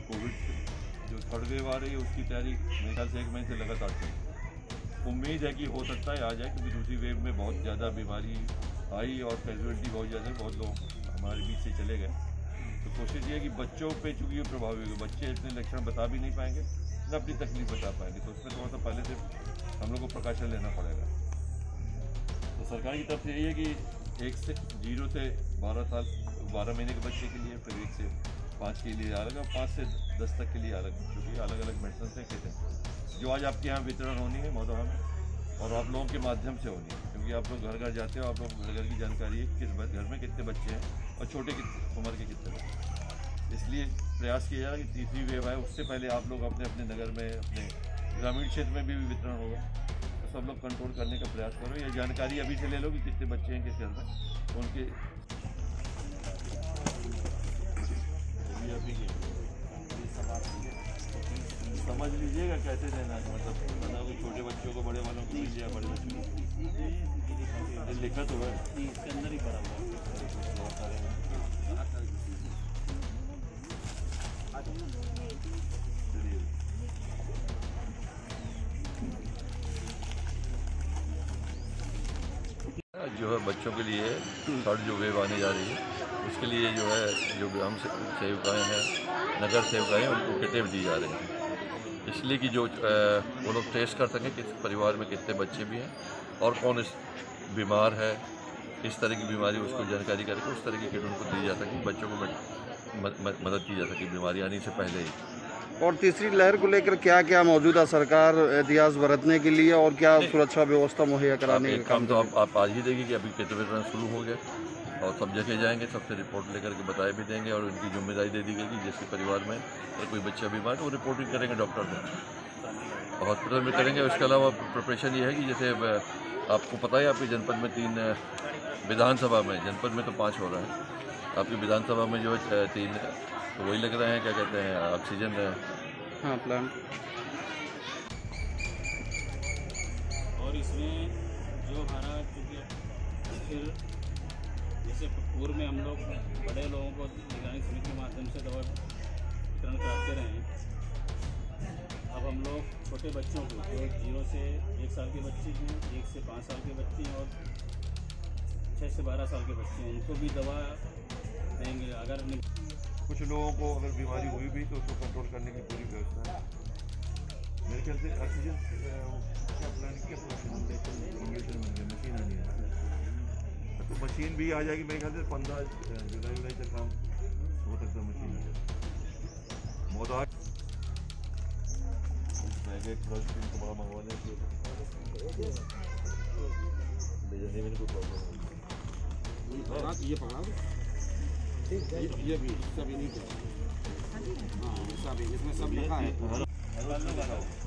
Covid जो third wave आ रही है उसकी तैयारी मेरे ख्याल से 1 महीने से लगातार चल रही है। उम्मीद है कि हो सकता है आ जाए, क्योंकि दूसरी वेव में बहुत ज़्यादा बीमारी आई और कैजुअलिटी बहुत ज़्यादा, बहुत लोग हमारे बीच से चले गए। तो कोशिश ये है कि बच्चों पे चूँकि ये प्रभावी होगी, बच्चे इतने लक्षण बता भी नहीं पाएंगे न अपनी तकलीफ बता पाएंगे, तो उसमें थोड़ा सा पहले से हम लोग को प्रिकॉशन लेना पड़ेगा। तो सरकार की तरफ से यही है कि 0 से 12 महीने के बच्चे के लिए, फिर 1 से 5 के लिए अलग और 5 से 10 तक के लिए अलग, क्योंकि अलग अलग मेडिसिन से किट हैं जो आज आपके यहाँ वितरण होनी है महोदय में, और आप लोगों के माध्यम से होनी है, क्योंकि आप लोग घर घर जाते हो, आप लोग घर घर की जानकारी है किस घर में कितने बच्चे हैं और छोटे उम्र के कितने बच्चे हैं। इसलिए प्रयास किया जा रहा है कि तीसरी वेव आए उससे पहले आप लोग अपने अपने नगर में, अपने ग्रामीण क्षेत्र में भी वितरण होगा, तो सब लोग कंट्रोल करने का प्रयास करो। ये जानकारी अभी से ले लो कि कितने बच्चे हैं किस घर में, उनके समझ लीजिएगा कैसे देना है, मतलब बताओ कि छोटे बच्चों को बड़े वालों को मिल जाए, बड़े बच्चों को लिखा तो है इसके अंदर ही पड़ा हुआ जो है बच्चों के लिए थर्ड जो वेव आने जा रही है उसके लिए जो है जो ग्राम सेवकाएँ हैं, नगर सेवकाएँ, उनको किटें दी जा रही हैं, इसलिए कि जो वो लोग टेस्ट कर सकें कि परिवार में कितने बच्चे भी हैं और कौन इस बीमार है, किस तरह की बीमारी उसको जानकारी करके उस तरह की किट उनको दी जा सके, बच्चों को मदद की जा सके बीमारी आने से पहले ही। और तीसरी लहर को लेकर क्या क्या मौजूदा सरकार एहतियात बरतने के लिए और क्या सुरक्षा व्यवस्था मुहैया कराने का काम तो आप आज ही देंगे कि अभी किट वितरण शुरू हो गया और सब जगह जाएंगे, सबसे रिपोर्ट लेकर के बताए भी देंगे और उनकी जिम्मेदारी दे दी गई कि जिसके परिवार में अगर कोई बच्चा बीमार है वो रिपोर्टिंग करेंगे डॉक्टर में, हॉस्पिटल में करेंगे। उसके अलावा प्रिपरेशन ये है कि जैसे आपको पता है आपकी जनपद में 3 विधानसभा में, जनपद में तो 5 हो रहा है, आपकी विधानसभा में जो है 3 तो वही लग रहे हैं, क्या कहते हैं, ऑक्सीजन प्लांट। और इसमें जो हमारा चूँकि फिर जैसे पूर्व में हम लोग बड़े लोगों को निगरानी समिति के माध्यम से दवा वितरण कराते रहे हैं, अब हम लोग छोटे बच्चों को जो 0 से 1 साल के बच्चे हैं, 1 से 5 साल के बच्चे हैं और 6 से 12 साल के बच्चे हैं, उनको भी दवा देंगे। अगर कुछ लोगों को अगर बीमारी हुई भी तो उसको कंट्रोल करने की पूरी व्यवस्था है। मेरे ख्याल से ऑक्सीजन क्या प्लान किया, मशीन आनी है, तो मशीन भी आ जाएगी मेरे ख्याल से 15 जुलाई तक काम हो सकता है, मशीन आ जाए। मोहताज को बड़ा मंगवाने के ले जाने में कोई प्रॉब्लम नहीं। ये पकड़ा ये भी सभी नहीं कर, हाँ सभी इसमें सब लिखा है।